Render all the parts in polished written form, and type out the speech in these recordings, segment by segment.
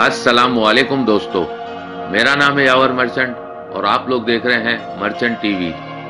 अस्सलाम वालेकुम दोस्तों, मेरा नाम है यावर मर्चेंट और आप लोग देख रहे हैं मर्चेंट टीवी।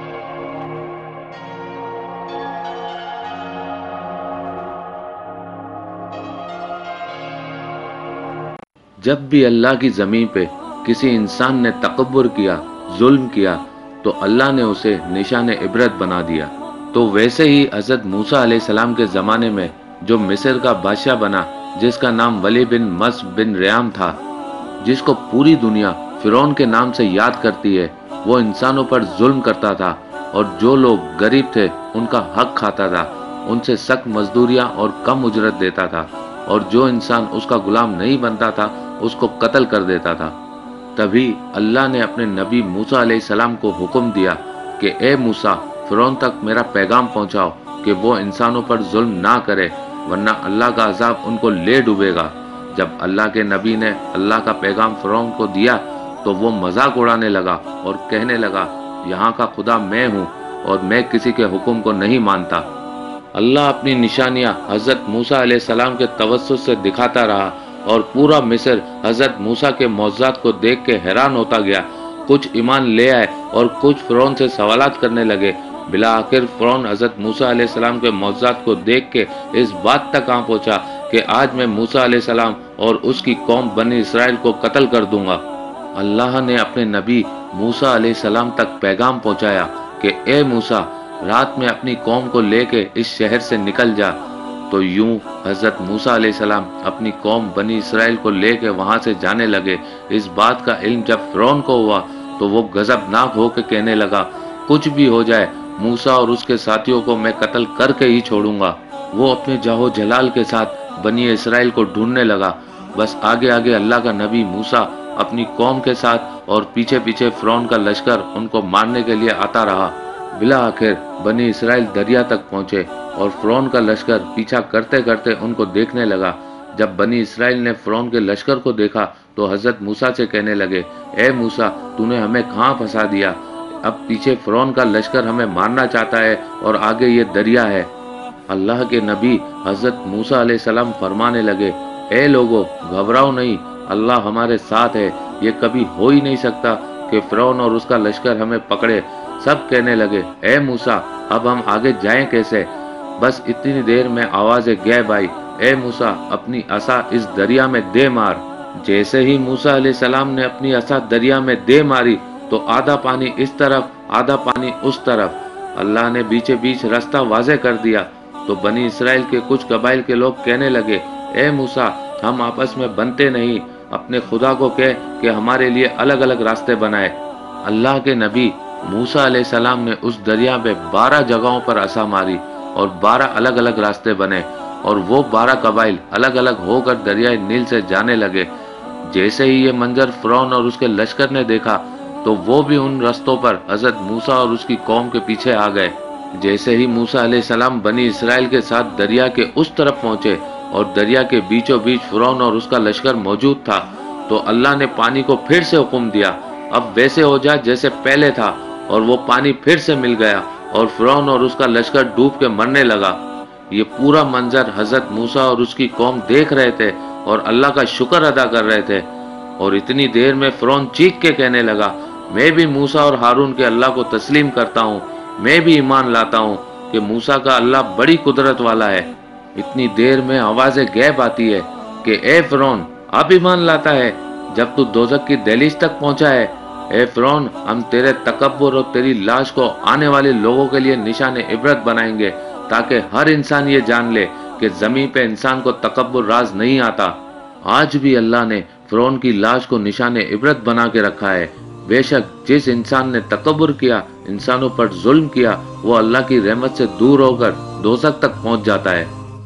जब भी अल्लाह की ज़मीन पे किसी इंसान ने तकब्बुर किया, जुल्म किया, तो अल्लाह ने उसे निशान इबरत बना दिया। तो वैसे ही हज़रत मूसा अलैहिस्सलाम के ज़माने में जो मिस्र का बादशाह बना, जिसका नाम वली बिन मस बिन रियाम था, जिसको पूरी दुनिया फिरौन के नाम से याद करती है, वो इंसानों पर जुल्म करता था और जो लोग गरीब थे उनका हक खाता था, उनसे सख्त मजदूरियां और कम उजरत देता था, और जो इंसान उसका गुलाम नहीं बनता था उसको कत्ल कर देता था। तभी अल्लाह ने अपने नबी मूसा अलैहिस्सलाम को हुक्म दिया कि ए मूसा, फिरौन तक मेरा पैगाम पहुंचाओ कि वो इंसानों पर जुल्म ना करे, वरना अल्लाह का अजाब उनको ले डूबेगा। जब अल्लाह के नबी ने अल्लाह का पैगाम फिरौन को दिया तो वो मजाक उड़ाने लगा और कहने लगा, यहाँ का खुदा मैं हूँ और मैं किसी के हुक्म को नहीं मानता। अल्लाह अपनी निशानियाँ हज़रत मूसा अलैहिस्सलाम के तवस्सुत से दिखाता रहा और पूरा मिस्र हज़रत मूसा के मौजज़ात को देख के हैरान होता गया। कुछ ईमान ले आए और कुछ फिरौन से सवालात करने लगे। बिला आखिर फिरौन हज़रत मूसा अलैहिस्सलाम के मौजज़ात को देख के इस बात तक आ पहुँचा कि आज मैं मूसा अलैहिस्सलाम और उसकी कौम बनी इसराइल को कत्ल कर दूंगा। अल्लाह ने अपने नबी मूसा अलैहिस्सलाम तक पैगाम पहुंचाया कि ए मूसा, रात में अपनी कौम को लेके इस शहर से निकल जा। तो यूं हज़रत मूसा अलैहिस्सलाम अपनी कौम बनी इसराइल को लेके वहां से जाने लगे। इस बात का इल्म जब फिरौन को हुआ तो वो गजबनाक होकर कहने लगा, कुछ भी हो जाए, मूसा और उसके साथियों को मैं कत्ल करके ही छोड़ूंगा। वो अपने जाहो जलाल के साथ बनी इसराइल को ढूंढने लगा। बस आगे आगे अल्लाह का नबी मूसा अपनी कौम के साथ और पीछे पीछे फिरौन का लश्कर उनको मारने के लिए आता रहा। बिला आखिर बनी इसराइल दरिया तक पहुंचे और फिरौन का लश्कर पीछा करते करते उनको देखने लगा। जब बनी इसराइल ने फिरौन के लश्कर को देखा तो हज़रत मूसा से कहने लगे, ए मूसा, तूने हमें कहाँ फंसा दिया? अब पीछे फिरौन का लश्कर हमें मारना चाहता है और आगे ये दरिया है। अल्लाह के नबी हज़रत मूसा अलैहिस्सलाम फरमाने लगे, ए लोगो, घबराओ नहीं, अल्लाह हमारे साथ है। ये कभी हो ही नहीं सकता कि फिरौन और उसका लश्कर हमें पकड़े। सब कहने लगे, ए मूसा, अब हम आगे जाएं कैसे? बस इतनी देर में आवाज़ गैब आई, ए मूसा, अपनी असा इस दरिया में दे मार। जैसे ही मूसा अलैहिस्सलाम ने अपनी असा दरिया में दे मारी तो आधा पानी इस तरफ, आधा पानी उस तरफ। अल्लाह ने बीचे बीच रास्ता वाज़े कर दिया। तो बनी इसराइल के कुछ कबाइल के लोग कहने लगे, ए मूसा, हम आपस में बनते नहीं, अपने खुदा को कह कि हमारे लिए अलग अलग रास्ते बनाए। अल्लाह के नबी मूसा अलैहिस्सलाम ने उस दरिया में 12 जगहों पर असा मारी और 12 अलग अलग रास्ते बने और वो 12 कबाइल अलग अलग होकर दरियाए नील से जाने लगे। जैसे ही ये मंजर फिरौन और उसके लश्कर ने देखा तो वो भी उन रास्तों पर हज़रत मूसा और उसकी कौम के पीछे आ गए। जैसे ही मूसा अलैहिस्सलाम बनी इसराइल के साथ दरिया के उस तरफ पहुंचे और दरिया के बीचों बीच फिरौन और उसका लश्कर मौजूद था, तो अल्लाह ने पानी को फिर से हुक्म दिया, अब वैसे हो जा जैसे पहले था, और वो पानी फिर से मिल गया और फिरौन और उसका लश्कर डूब के मरने लगा। ये पूरा मंजर हज़रत मूसा और उसकी कौम देख रहे थे और अल्लाह का शुक्र अदा कर रहे थे। और इतनी देर में फिरौन चीख के कहने लगा, मैं भी मूसा और हारून के अल्लाह को तस्लीम करता हूँ, मैं भी ईमान लाता हूँ कि मूसा का अल्लाह बड़ी कुदरत वाला है। इतनी देर में आवाज़ गैब आती है कि ए फिरौन, अब ईमान लाता है जब तू दोज़ख की दहलीज तक पहुंचा है? ए फिरौन, हम तेरे तकब्बुर और तेरी लाश को आने वाले लोगों के लिए निशान इबरत बनाएंगे ताकि हर इंसान ये जान ले कि ज़मीन पे इंसान को तकब्बुर राज नहीं आता। आज भी अल्लाह ने फिरौन की लाश को निशान इबरत बना के रखा है। बेशक जिस इंसान ने तकब्बुर किया, इंसानों पर जुल्म किया, वो अल्लाह की रहमत से दूर होकर दोज़ख तक पहुंच जाता है।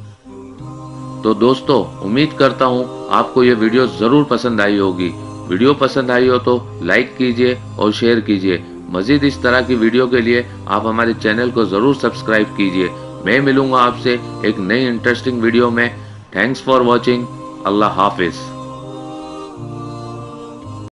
तो दोस्तों, उम्मीद करता हूँ आपको ये वीडियो ज़रूर पसंद आई होगी। वीडियो पसंद आई हो तो लाइक कीजिए और शेयर कीजिए। मज़ीद इस तरह की वीडियो के लिए आप हमारे चैनल को ज़रूर सब्सक्राइब कीजिए। मैं मिलूँगा आपसे एक नई इंटरेस्टिंग वीडियो में। Thanks for watching. अल्लाह हाफिज़।